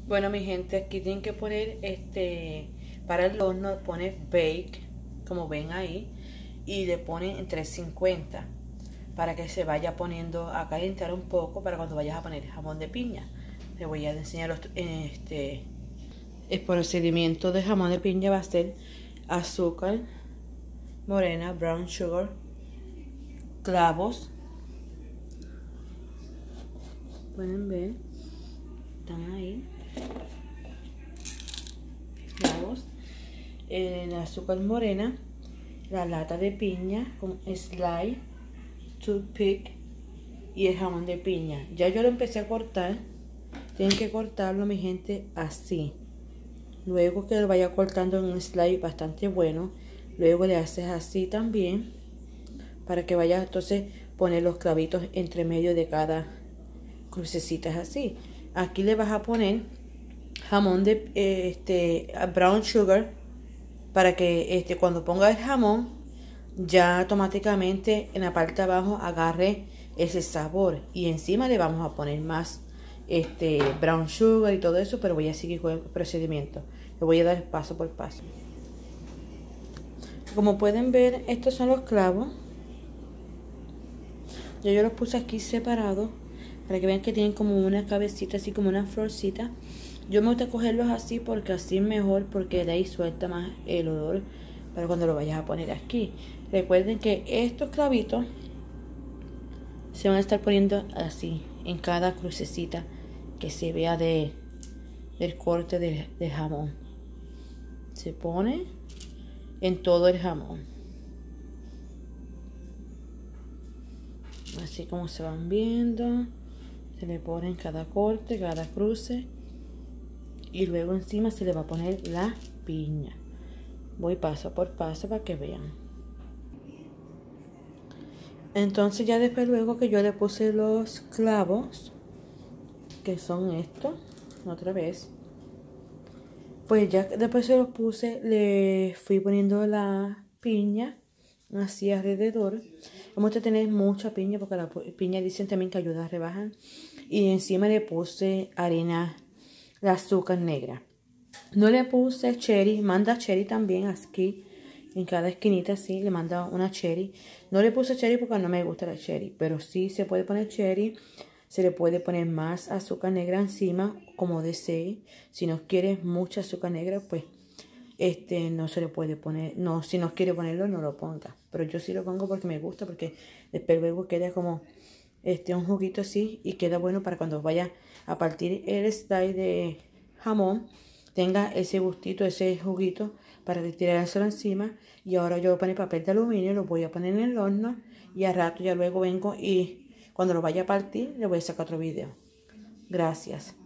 Bueno, mi gente, aquí tienen que poner para el horno, pone bake, como ven ahí, y le ponen en 350 para que se vaya poniendo a calentar un poco para cuando vayas a poner jamón de piña. Le voy a enseñar el procedimiento de jamón de piña. Va a ser azúcar morena, brown sugar, clavos, pueden ver, están ahí, clavos, el azúcar morena, la lata de piña con slide, toothpick y el jamón de piña. Ya yo lo empecé a cortar. Tienen que cortarlo, mi gente, así. Luego que lo vaya cortando en un slide bastante bueno, luego le haces así también para que vaya entonces poner los clavitos entre medio de cada crucecita, así. Aquí le vas a poner jamón de brown sugar para que cuando ponga el jamón ya automáticamente en la parte de abajo agarre ese sabor, y encima le vamos a poner más brown sugar y todo eso, pero voy a seguir con el procedimiento. Le voy a dar paso por paso. Como pueden ver, estos son los clavos. Yo los puse aquí separados para que vean que tienen como una cabecita, así como una florcita. Yo me gusta cogerlos así porque así es mejor, porque de ahí suelta más el olor para cuando lo vayas a poner aquí. Recuerden que estos clavitos se van a estar poniendo así en cada crucecita que se vea del corte del jamón. Se pone en todo el jamón, así como se van viendo. Se le pone en cada corte, cada cruce, y luego encima se le va a poner la piña. Voy paso por paso para que vean. Entonces ya después, luego que yo le puse los clavos, que son estos, otra vez, pues ya después se los puse, le fui poniendo la piña así alrededor. Vamos a tener mucha piña porque la piña dicen también que ayuda a rebajar. Y encima le puse harina de azúcar negra. No le puse cherry, manda cherry también aquí. En cada esquinita así le manda una cherry. No le puse cherry porque no me gusta la cherry, pero sí se puede poner cherry. Se le puede poner más azúcar negra encima, como desee. Si no quieres mucha azúcar negra, pues no se le puede poner. No, si no quiere ponerlo, no lo ponga. Pero yo sí lo pongo porque me gusta, porque después luego queda como un juguito así, y queda bueno para cuando vaya a partir el slide de jamón, tenga ese gustito, ese juguito para retirárselo encima. Y ahora yo voy a poner papel de aluminio, lo voy a poner en el horno, y al rato ya luego vengo y cuando lo vaya a partir le voy a sacar otro video. Gracias.